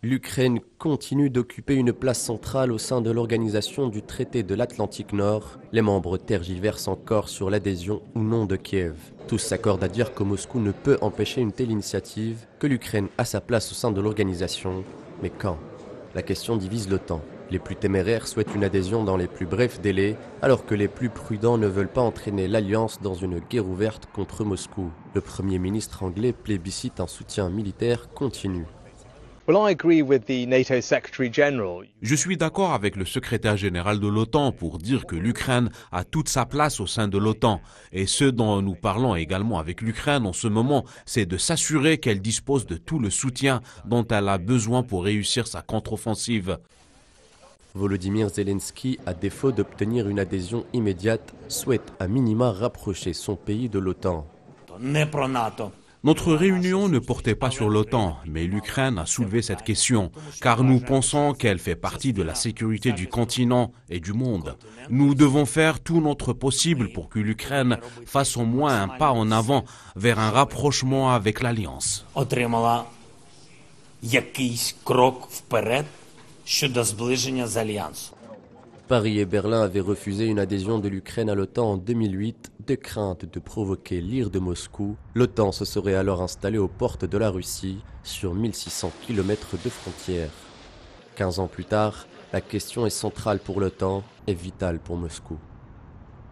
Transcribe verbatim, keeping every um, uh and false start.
L'Ukraine continue d'occuper une place centrale au sein de l'organisation du traité de l'Atlantique Nord. Les membres tergiversent encore sur l'adhésion ou non de Kiev. Tous s'accordent à dire que Moscou ne peut empêcher une telle initiative, que l'Ukraine a sa place au sein de l'organisation. Mais quand? La question divise l'OTAN. Les plus téméraires souhaitent une adhésion dans les plus brefs délais, alors que les plus prudents ne veulent pas entraîner l'Alliance dans une guerre ouverte contre Moscou. Le Premier ministre anglais plébiscite un soutien militaire continu. Je suis d'accord avec le secrétaire général de l'OTAN pour dire que l'Ukraine a toute sa place au sein de l'OTAN. Et ce dont nous parlons également avec l'Ukraine en ce moment, c'est de s'assurer qu'elle dispose de tout le soutien dont elle a besoin pour réussir sa contre-offensive. Volodymyr Zelensky, à défaut d'obtenir une adhésion immédiate, souhaite à minima rapprocher son pays de l'OTAN. Notre réunion ne portait pas sur l'OTAN, mais l'Ukraine a soulevé cette question, car nous pensons qu'elle fait partie de la sécurité du continent et du monde. Nous devons faire tout notre possible pour que l'Ukraine fasse au moins un pas en avant vers un rapprochement avec l'Alliance. Paris et Berlin avaient refusé une adhésion de l'Ukraine à l'OTAN en deux mille huit, de crainte de provoquer l'ire de Moscou. L'OTAN se serait alors installée aux portes de la Russie, sur mille six cents kilomètres de frontières. quinze ans plus tard, la question est centrale pour l'OTAN et vitale pour Moscou.